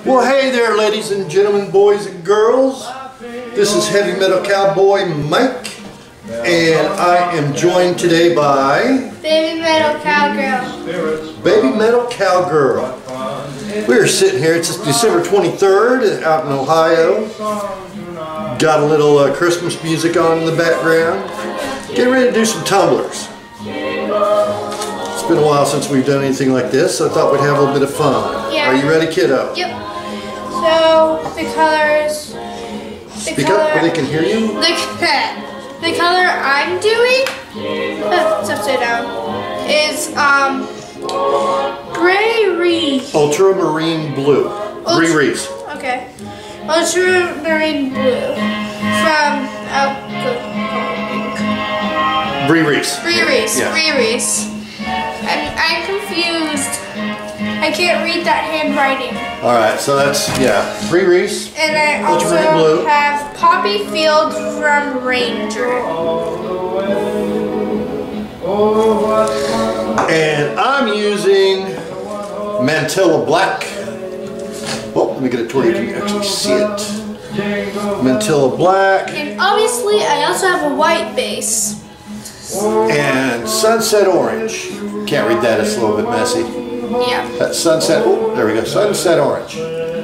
Well, hey there, ladies and gentlemen, boys and girls. This is Heavy Metal Cowboy Mike, and I am joined today by Baby Metal Cowgirl. Baby Metal Cowgirl. We're sitting here. It's December 23rd out in Ohio. Got a little Christmas music on in the background. Getting ready to do some tumblers. It's been a while since we've done anything like this, so I thought we'd have a little bit of fun. Yeah. Are you ready, kiddo? Yep. So the colors. Speak up where they can hear you. The color I'm doing, it's upside down, is gray reese. Ultramarine blue. Gray reese. Okay. Ultramarine blue from Bree Reese. Bree Reese. Yeah. Bree Reese. I'm confused. I can't read that handwriting. Alright, so that's, yeah, Bree Reese. And I also blue. have Poppy Field from Ranger. And I'm using Mantilla Black. Oh, let me get it to where you can actually see it. Mantilla Black. And obviously I also have a white base. And Sunset Orange. Can't read that, it's a little bit messy. Yeah. That's Sunset, oh, there we go, Sunset Orange.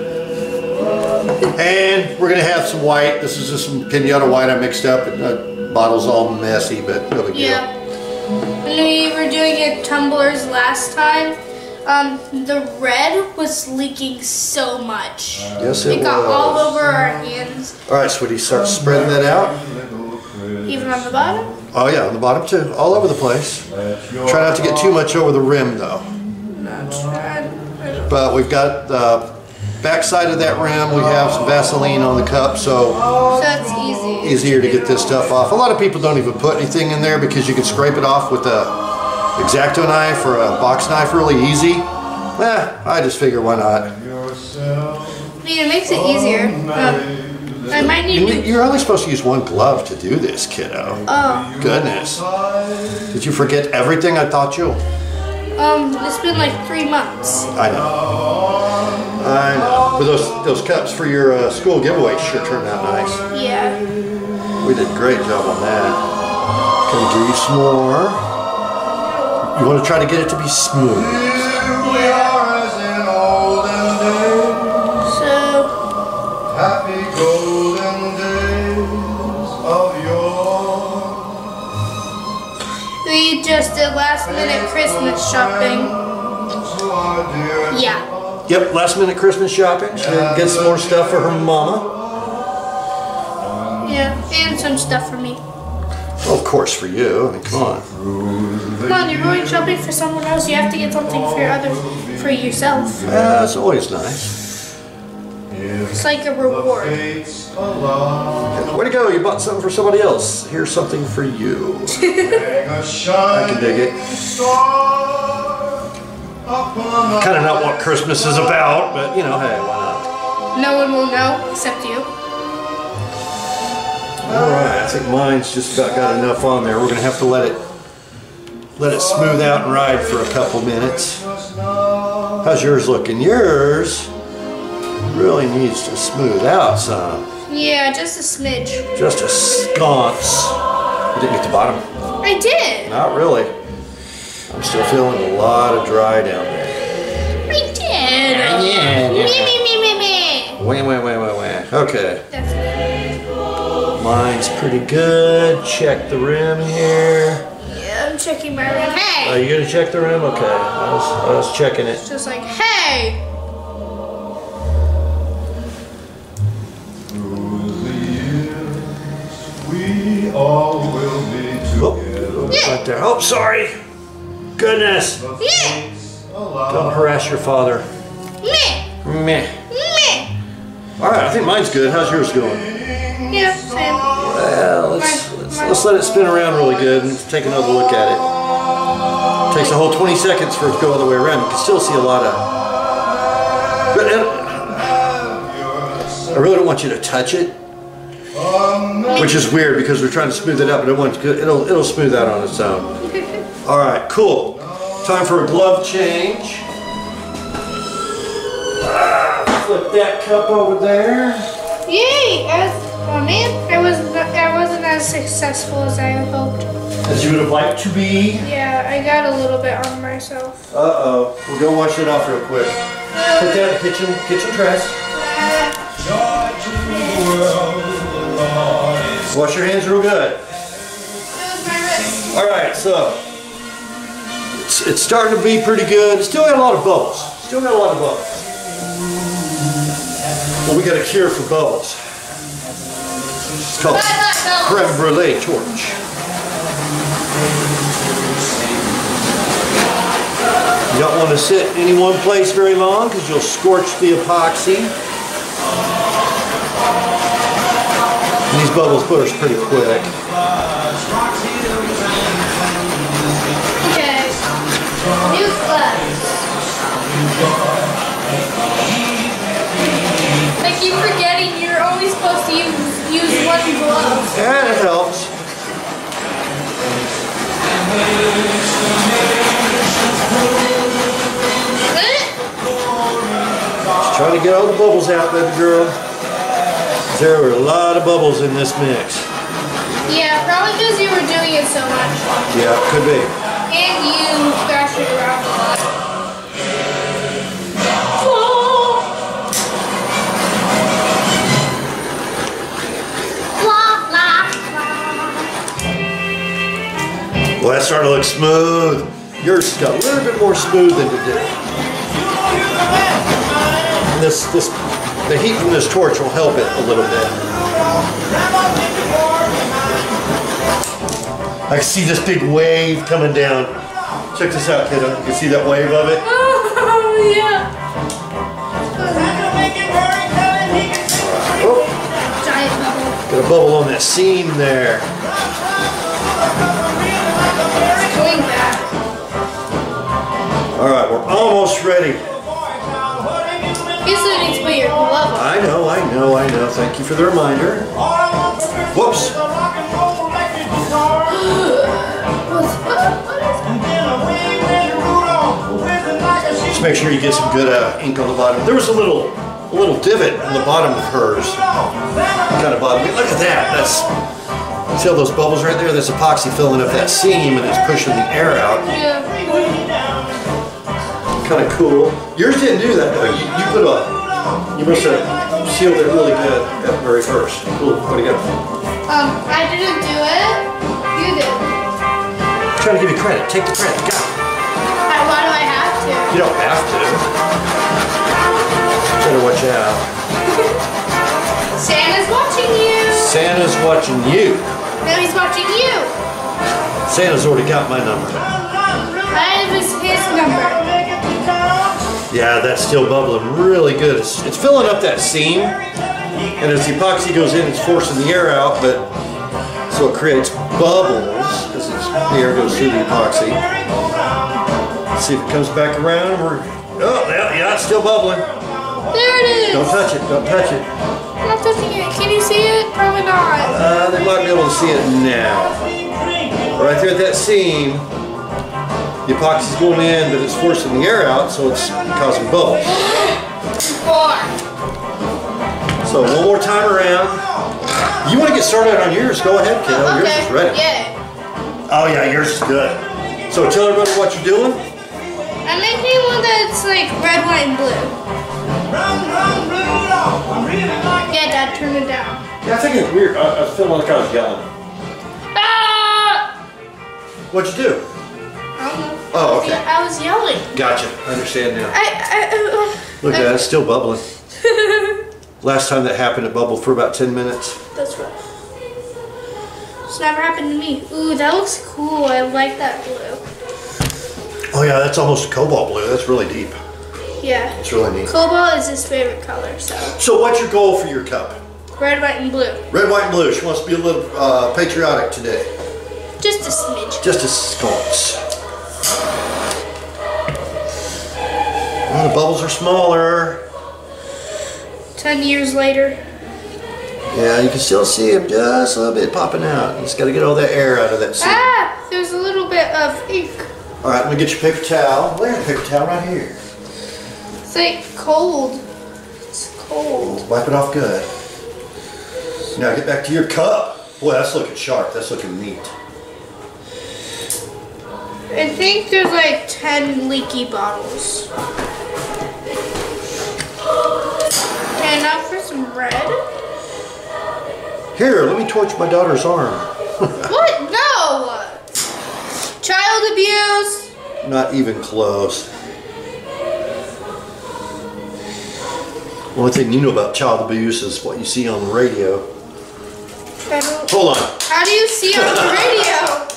And we're going to have some white. This is just some pinata white I mixed up. The bottle's all messy, but no big deal. Yeah. When we were doing it tumblers last time, the red was leaking so much. Yes, it got was. all over our hands. Alright, sweetie, start spreading that out. Even on the bottom? Oh yeah, on the bottom too. All over the place. Try not to get too much over the rim though. But we've got the back side of that rim. We have some Vaseline on the cup, so it's easy. Easier to get this stuff off. A lot of people don't even put anything in there because you can scrape it off with a X-Acto knife or a box knife really easy. I just figure why not. I mean, it makes it easier. I might need You're only supposed to use one glove to do this, kiddo. Oh. Goodness. Did you forget everything I taught you? It's been like 3 months. I know. I know. But those cups for your school giveaway sure turned out nice. Yeah. We did a great job on that. Can we do you some more? You want to try to get it to be smooth. Yeah. So. Happy golden days of yore. We just did last minute Christmas shopping. Yeah. Yep, last minute Christmas shopping. She did get some more stuff for her mama. Yeah, and some stuff for me. Well, of course for you. I mean, come on. Come on, you're going shopping for someone else. You have to get something for yourself. That's always nice. It's like a reward. Way to go, you bought something for somebody else. Here's something for you. I can dig it. Kind of not what Christmas is about, but you know, hey, why not? No one will know except you. Alright, I think mine's just about got enough on there. We're going to have to let it smooth out and ride for a couple minutes. How's yours looking? Yours really needs to smooth out some. Yeah, just a smidge. Just a sconce. You didn't get the bottom? I did. Not really. I'm still feeling a lot of dry down there. I did. Yeah. Me. Wah. Okay. That's it. Mine's pretty good. Check the rim here. Yeah, I'm checking my rim. Hey! Are you going to check the rim? Okay. I was checking it. Just like, hey! Oh, right there. Oh, sorry. Goodness. Yeah! Don't harass your father. Meh. Alright, I think mine's good. How's yours going? Yeah, same. Well, let's let it spin around really good and take another look at it. Takes a whole 20 seconds for it to go all the way around. You can still see a lot of... But I really don't want you to touch it. Which is weird because we're trying to smooth it out, but it'll smooth out on its own. Alright, cool. Time for a glove change. flip that cup over there. Yay! Oh man, I wasn't as successful as I had hoped. As you would have liked to be. Yeah, I got a little bit on myself. Uh-oh. We'll go wash it off real quick. Put that in the kitchen trash. Wash your hands real good. Alright, so it's starting to be pretty good. Still got a lot of bubbles. Well, we got a cure for bubbles. It's called creme brulee torch. You don't want to sit in any one place very long because you'll scorch the epoxy. And these bubbles burst pretty quick. Okay. New gloves. I keep forgetting you're only supposed to use one glove. And it helps. Just trying to get all the bubbles out, baby girl. There were a lot of bubbles in this mix. Yeah, probably because you were doing it so much. Yeah, could be. And you thrashed it around a lot. Well, that's starting to look smooth. Yours got a little bit more smooth than it did. And the heat from this torch will help it a little bit. I can see this big wave coming down. Check this out, kiddo. You can see that wave of it? Oh, yeah. Oh, Giant bubble. got a bubble on that seam there. Going back. All right, we're almost ready. You still need to put your glove on. I know. Thank you for the reminder. Whoops. Just make sure you get some good ink on the bottom. There was a little divot on the bottom of hers. Kind of bothered me. Look at that. See all those bubbles right there? There's epoxy filling up that seam and it's pushing the air out. Yeah. Kind of cool. Yours didn't do that though. You must have sealed it really good at the very first. Cool. Way to go. I didn't do it. You did. I'm trying to give you credit. Take the credit. Go. Why do I have to? You don't have to. Better watch out. Santa's watching you. Santa's watching you. No, he's watching you. Santa's already got my number. I have his number. Yeah, that's still bubbling really good. It's filling up that seam, and as the epoxy goes in, it's forcing the air out, but so it creates bubbles as the air goes through the epoxy. Let's see if it comes back around. Yeah, it's still bubbling. There it is. Don't touch it. Don't touch it. I'm not touching it. Can you see it? Probably not. They might be able to see it now. Right there at that seam, the epoxy's going in, but it's forcing the air out, so it's causing bubbles. So one more time around. You want to get started on yours? Go ahead, kiddo. Okay. Yours is ready. Yeah. Oh yeah, yours is good. So tell everybody what you're doing. I'm making one that's like red, white, and blue. Yeah, Dad, turn it down. Yeah, I think it's weird. I was feeling like I was yelling. Ah! What'd you do? I don't know. Oh, okay. I was yelling. Gotcha. I understand now. Look at I- that. It's still bubbling. Last time that happened, it bubbled for about 10 minutes. That's rough. It's never happened to me. Ooh, that looks cool. I like that blue. Oh yeah, that's almost a cobalt blue. That's really deep. Yeah. It's really neat. Cobalt is his favorite color, so. So what's your goal for your cup? Red, white, and blue. Red, white, and blue. She wants to be a little patriotic today. Just a smidge. Just a sconce. Well, the bubbles are smaller. 10 years later. Yeah, you can still see them just a little bit popping out. You just got to get all that air out of that seam. Ah! There's a little bit of ink. All right, let me get your paper towel. There's a paper towel right here. It's like cold. It's cold. Wipe it off good. Now get back to your cup. Boy, that's looking sharp. That's looking neat. I think there's like 10 leaky bottles. Okay, now for some red. Here, let me torch my daughter's arm. What? No! Child abuse! Not even close. Only thing you know about child abuse is what you see on the radio. Hold on. How do you see on the radio?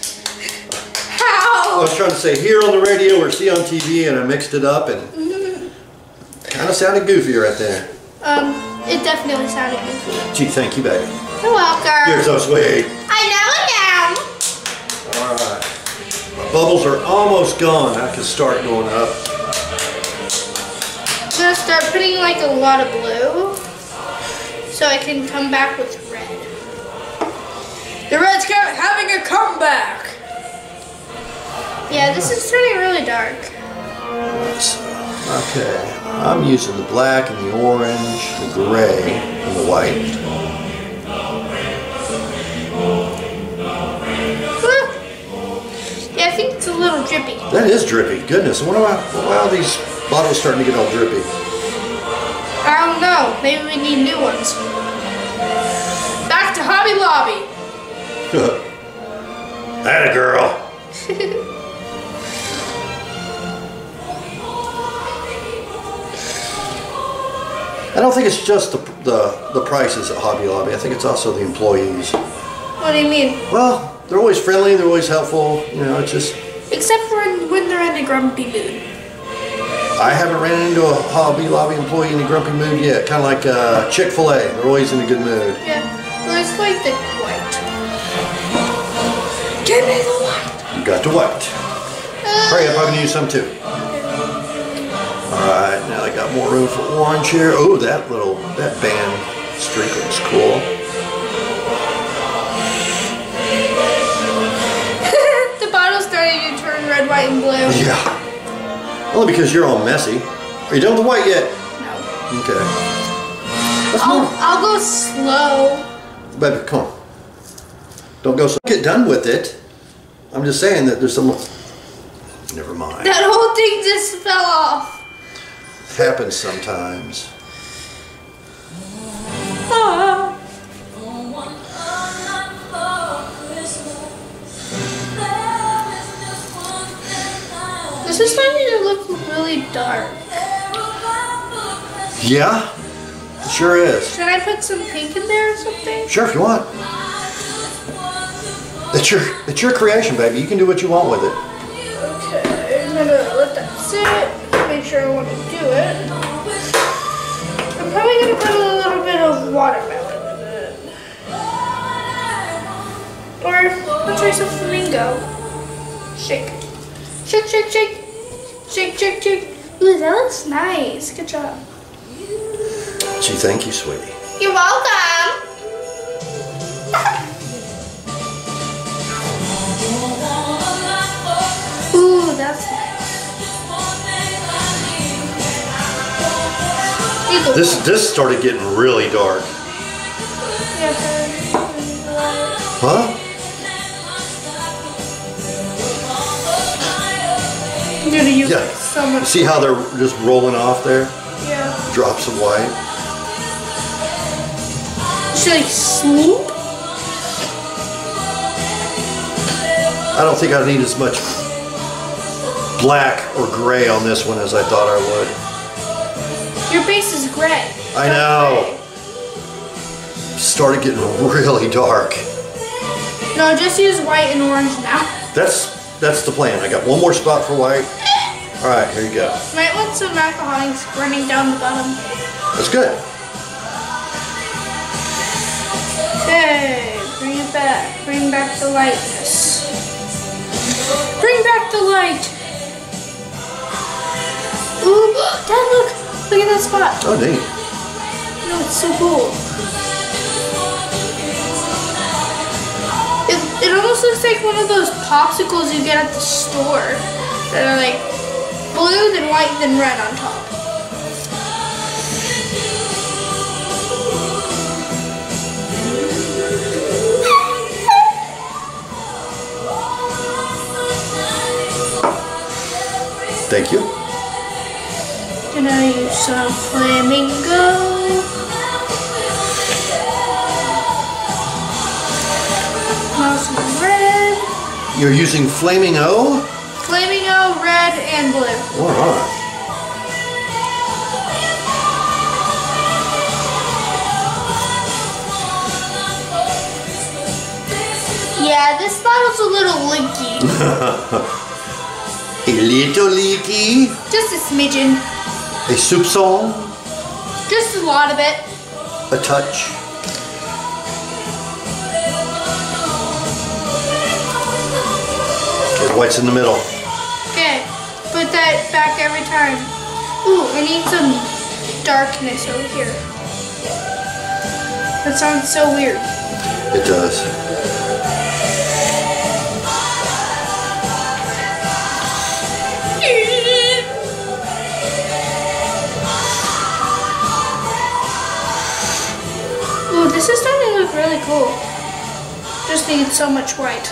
How? I was trying to say hear on the radio or see on TV, and I mixed it up, and kind of sounded goofy right there. It definitely sounded goofy. Gee, thank you, baby. You're welcome. You're so sweet. I know. Alright. My bubbles are almost gone. I can start going up. I'm gonna start putting like a lot of blue so I can come back with red. The red's having a comeback. Yeah, this is turning really dark. Okay. I'm using the black and the orange, the gray, and the white. Yeah, I think it's a little drippy. That is drippy. Goodness, I wonder why are these bottles starting to get all drippy? I don't know. Maybe we need new ones. Back to Hobby Lobby. Atta girl. I don't think it's just the prices at Hobby Lobby. I think it's also the employees. What do you mean? Well, they're always friendly. They're always helpful. You know, it's just. Except for when they're in a grumpy mood. I haven't ran into a Hobby Lobby employee in a grumpy mood yet. Kind of like Chick-fil-A. They're always in a good mood. Yeah. Well, it's like the white. Give me the white. You got the white. Hurry up, I can use some too. Alright, now I got more room for orange here. Oh, that band streak looks cool. The bottle's starting to turn red, white, and blue. Yeah. Only because you're all messy. Are you done with the white yet? No. Okay. I'll go slow. Baby, come on. Don't go so. Get done with it. I'm just saying that there's some. Never mind. That whole thing just fell off. Happens sometimes. Ah. This is starting to look really dark. Yeah, it sure is. Should I put some pink in there or something? Sure, if you want. It's your creation, baby. You can do what you want with it. Okay, I'm gonna let that sit. Make sure I want to do it. I'm probably gonna put a little bit of watermelon in it. Or let's try some flamingo. Shake. Shake, shake, shake. Shake, shake, shake. Ooh, that looks nice. Good job. Gee, thank you, sweetie. You're welcome. Ooh, that's nice. This started getting really dark. Huh? I'm gonna use Yeah. so much. See how they're just rolling off there? Yeah. Drops of white. Should I swoop? I don't think I need as much black or gray on this one as I thought I would. Your base is gray. I know. Started getting really dark. No, just use white and orange now. That's the plan. I got one more spot for white. All right, here you go. Might want some alcohol running down the bottom. That's good. Okay, bring it back. Bring back the lightness. Bring back the light. Ooh, Dad, look. Look at that spot. Oh, neat. No, it's so cool. It almost looks like one of those popsicles you get at the store that are like blue, then white, then red on top. some flamingo. Now some red. You're using Flaming-O? Flamingo, red, and blue. Alright. Yeah, this bottle's a little leaky. A little leaky. Just a smidgen. A soupçon. Just a lot of it. A touch. Okay, the white's in the middle. Okay, put that back every time. Ooh, I need some darkness over here. That sounds so weird. It does. Ooh, this is starting to look really cool. Just needs so much white.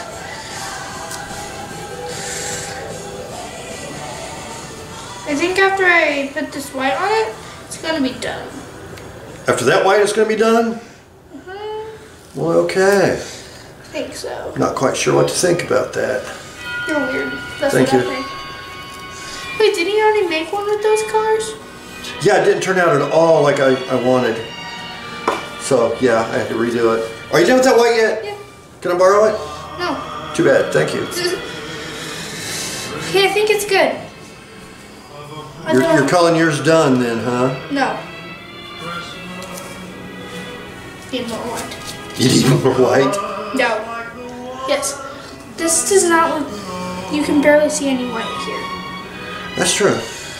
I think after I put this white on it, it's gonna be done. After that white is going to be done? Well, okay. I think so. Not quite sure what to think about that. You're weird. That's Thank what you. I think. Wait, didn't you already make one of those colors? Yeah, it didn't turn out at all like I wanted. So, yeah, I had to redo it. Are you done with that white yet? Yeah. Can I borrow it? No. Too bad, thank you. Yeah, I think it's good. You're calling yours done then, huh? No. Need more white. You need more white? No. Yes. This does not look... You can barely see any white here. That's true.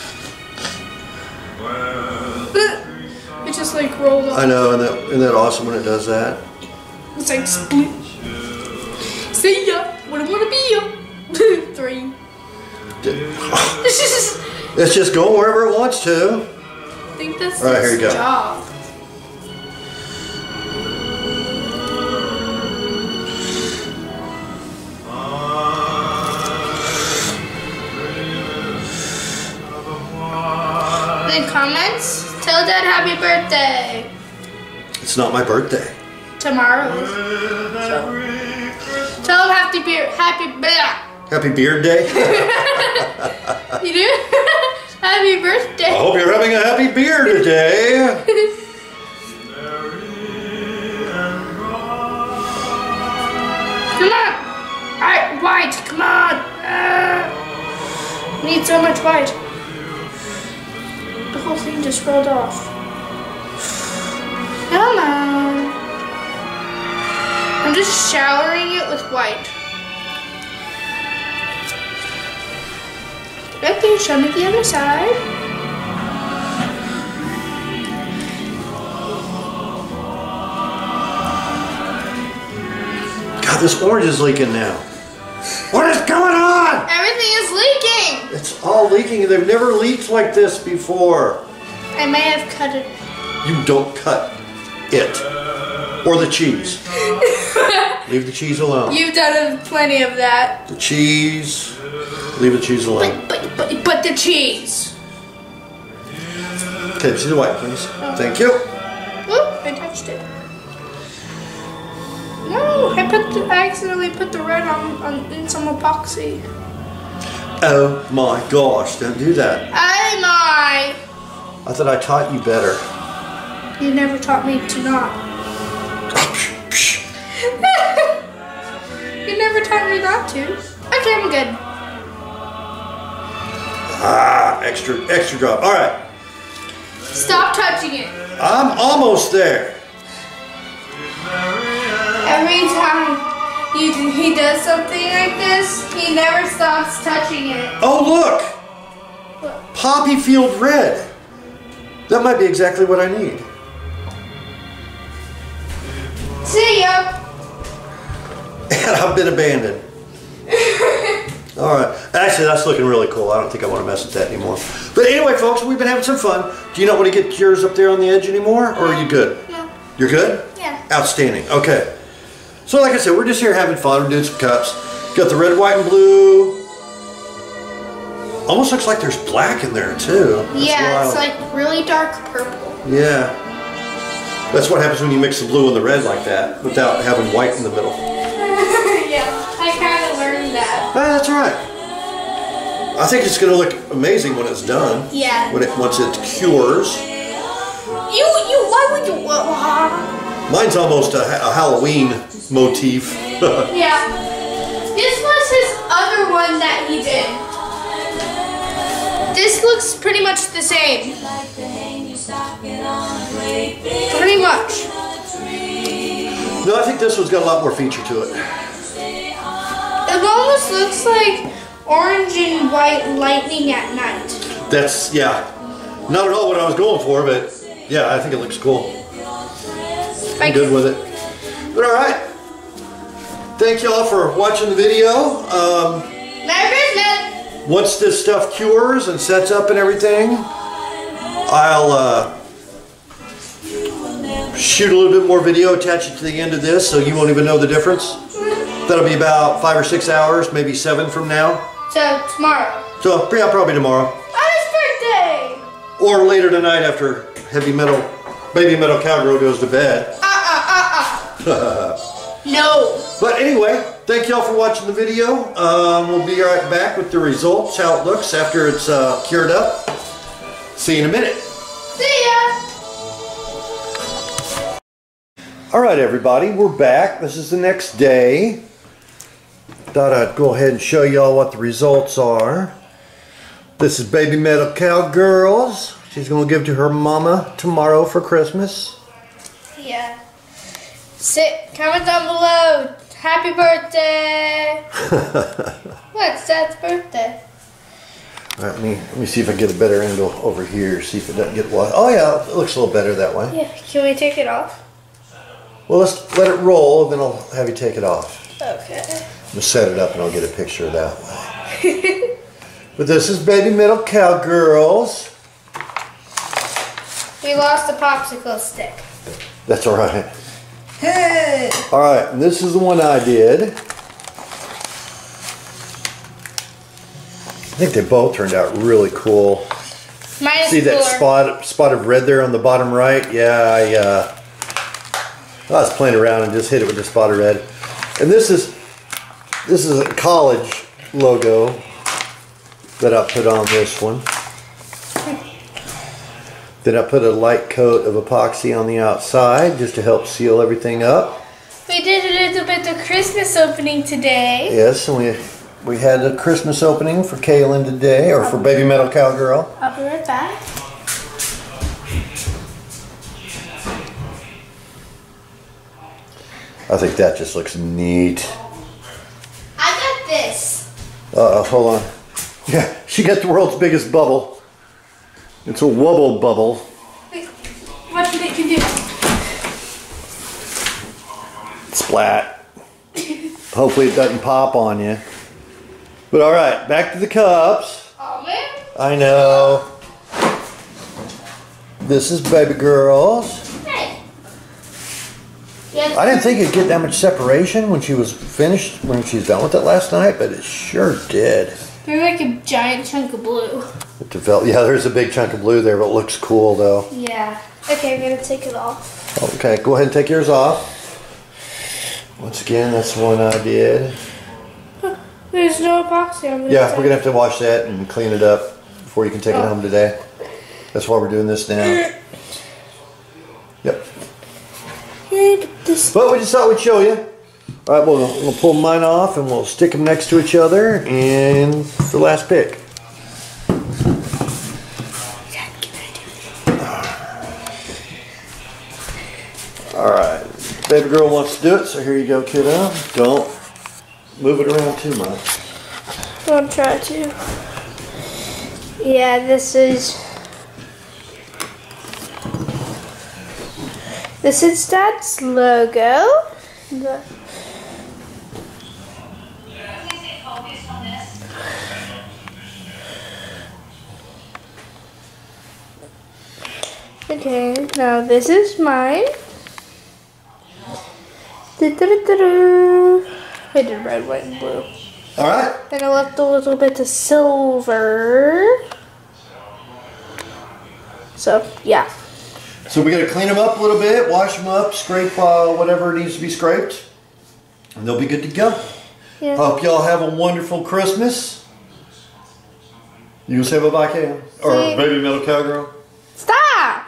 It just like rolled off. I know, isn't that awesome when it does that? It's like split. See ya. What I wanna be ya. 3. It's just going wherever it wants to. I think that's All right, here you go. its job. In comments, tell Dad happy birthday. It's not my birthday. Tomorrow. So, tell him Happy Beard Day. You do? Happy birthday. I hope you're having a happy beer today. Come on. Alright, white, come on. Need so much white. The whole thing just rolled off. Come on. I'm just showering it with white. Okay, show me the other side. God, this orange is leaking now. What is going on? Everything is leaking. It's all leaking. They've never leaked like this before. I may have cut it. You don't cut it. Or the cheese. Leave the cheese alone. You've done plenty of that. The cheese. Leave the cheese alone. But the cheese. Okay, see the white, please. Thank you. Oop, I touched it. No, I accidentally put the red in some epoxy. Oh my gosh, don't do that. I thought I taught you better. You never taught me to not. You never taught me not to. Okay, I'm good. Ah, extra drop. All right. Stop touching it. I'm almost there. Every time he does something like this, he never stops touching it. Oh, look. What? Poppy Field Red. That might be exactly what I need. See ya. And I've been abandoned. Alright. Actually, that's looking really cool. I don't think I want to mess with that anymore. But anyway, folks, we've been having some fun. Do you not want to get yours up there on the edge anymore? Or are you good? No. You're good? Yeah. Outstanding. Okay. So like I said, we're just here having fun. We're doing some cups. Got the red, white, and blue. Almost looks like there's black in there too. That's yeah, wild. it's like really dark purple. Yeah. That's what happens when you mix the blue and the red like that without having white in the middle. Yeah, I kind of learned that. That's right. I think it's going to look amazing when it's done. Yeah. Once it cures. Why would you? Mine's almost a Halloween motif. Yeah. This was his other one that he did. This looks pretty much the same. Pretty much. No, I think this one's got a lot more feature to it. It almost looks like orange and white lightning at night. That's, yeah. Not at all what I was going for, but yeah, I think it looks cool. I'm good with it. But alright. Thank y'all for watching the video. Merry Christmas! Once this stuff cures and sets up and everything, I'll shoot a little bit more video, attach it to the end of this so you won't even know the difference. That'll be about 5 or 6 hours, maybe 7 from now. So, tomorrow. So, yeah, probably tomorrow. On his birthday! Or later tonight after Baby Metal Cowgirl goes to bed. No. But anyway, thank y'all for watching the video. We'll be right back with the results, how it looks after it's cured up. See you in a minute. See ya! Alright everybody, we're back. This is the next day. Thought I'd go ahead and show y'all what the results are. This is Baby Metal Cowgirls. She's going to give to her mama tomorrow for Christmas. Yeah. Comment down below. Happy birthday! What's Dad's birthday? Let me see if I get a better angle over here. See if it doesn't get washed. Oh yeah, it looks a little better that way. Yeah, can we take it off? Well, let's let it roll, then I'll have you take it off. Okay. I'm going to set it up and I'll get a picture that way. But this is Baby Metal Cowgirls. We lost a popsicle stick. That's alright. Hey! Alright, and this is the one I did. I think they both turned out really cool. Mine is See that cooler. spot of red there on the bottom right? Yeah, I was playing around and just hit it with the spot of red. And this is a college logo that I put on this one. Then I put a light coat of epoxy on the outside just to help seal everything up. We did a little bit of Christmas opening today. Yes, and we had a Christmas opening for Kaylin today, or for Baby Metal Cowgirl. I'll be right back. I think that just looks neat. I got this. Hold on. Yeah, she got the world's biggest bubble. It's a wubble bubble. Wait, watch what it can do. Splat. Hopefully it doesn't pop on you. But alright, back to the cups. Oh man. I know. This is Baby Girls. Hey. Yes, I didn't think it'd get that much separation when she was finished, when she's done with it last night, but it sure did. There's like a giant chunk of blue. It developed, yeah, there's a big chunk of blue there, but it looks cool though. Yeah. Okay, I'm gonna take it off. Okay, go ahead and take yours off. Once again, that's the one I did. There's no epoxy on this. Yeah, we're gonna have to wash that and clean it up before you can take it home today. That's why we're doing this now. Yep. But we just thought we'd show you. All right, we'll pull mine off and we'll stick them next to each other, and the last pick. All right, Baby Girl wants to do it, so here you go, kiddo. Don't move it around too much. Don't try to. Yeah, this is Dad's logo. Okay, now this is mine. I did red, white, and blue. All right. And I left a little bit of silver. So, yeah. So we got to clean them up a little bit, wash them up, scrape whatever needs to be scraped, and they'll be good to go. Yeah. Hope y'all have a wonderful Christmas. You gonna say bye-bye, Cam? Or baby Metal Cowgirl? Stop!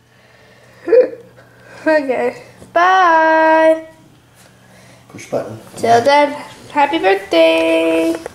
Okay. Bye. Push button. Till then, happy birthday.